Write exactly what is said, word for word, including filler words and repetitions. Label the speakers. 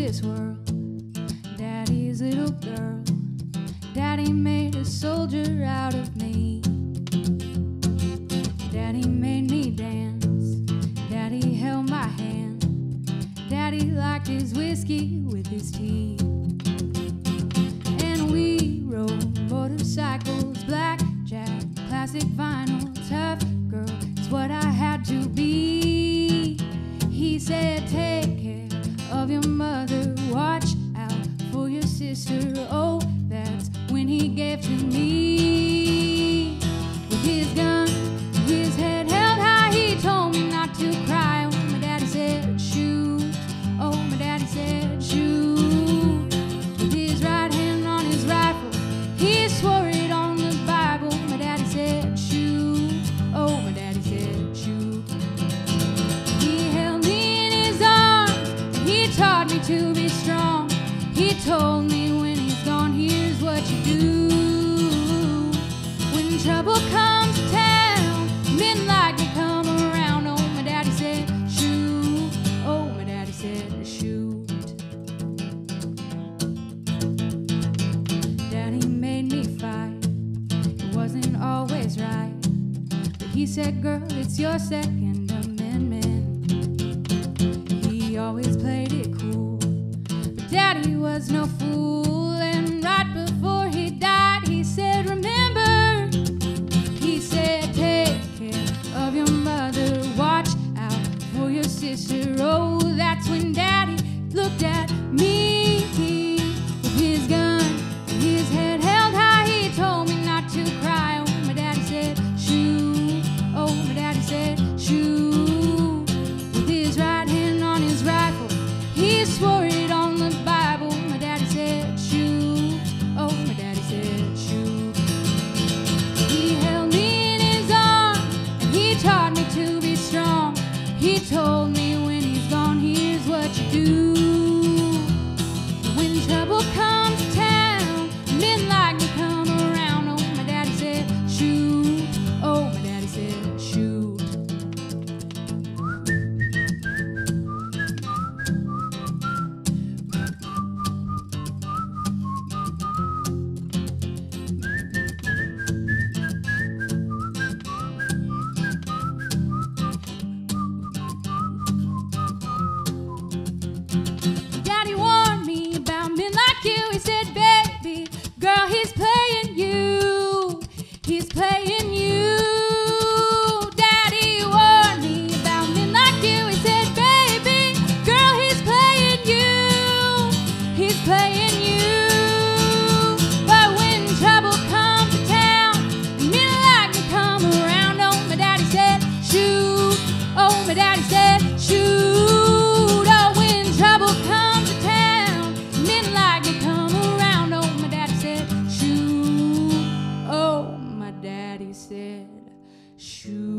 Speaker 1: this world. Daddy's little girl. Daddy made a soldier out of me. Daddy made me dance. Daddy held my hand. Daddy liked his whiskey with his tea. And we rode motorcycles, blackjack, classic vinyl, tough girl. It's what I had to be. He said, take care of your mother, watch out for your sister. Oh, that's when he gave to me. With his gun, his head held high, he told me not to cry. Oh, my daddy said, shoot. Oh, my daddy said, shoot. With his right hand on his rifle, he swore it on the Bible. My daddy said, shoot. Oh, my daddy said, shoot. He held me in his arms, and he taught me to be strong. He told me when he's gone, here's what you do. When trouble comes to town, men like to come around. Oh, my daddy said, shoot. Oh, my daddy said, shoot. Daddy made me fight. It wasn't always right, but he said, girl, it's your Second Amendment. He always played it cool, but Daddy was no fool. And right before he died, he said, remember, he said, take care of your mother, watch out for your sister. Oh, that's when Daddy looked at me with his gun, his head held high. He told me not to cry. Oh, my daddy said, shoot. Oh, my daddy said, shoot. With his right hand on his rifle, he swore it on the Bible. My daddy said, shoot. Oh, my daddy said, shoot. He held me in his arms, and he taught me to be strong. He told me when he's gone, here's what you do. When trouble comes to town, men like to come around. Oh, my daddy said, shoot. Oh, my daddy said, shoot. Daddy warned me about men like you. He said, baby, girl, he's playing you. He's playing you. Daddy warned me about men like you. He said, baby, girl, he's playing you. He's playing you. But when trouble comes to town, men like to come around. Oh, my daddy said, shoot. Oh, my daddy said, shoot. Oh, when trouble comes to town, men like to come around. Oh, my daddy said, shoot. Oh, my daddy said, shoot.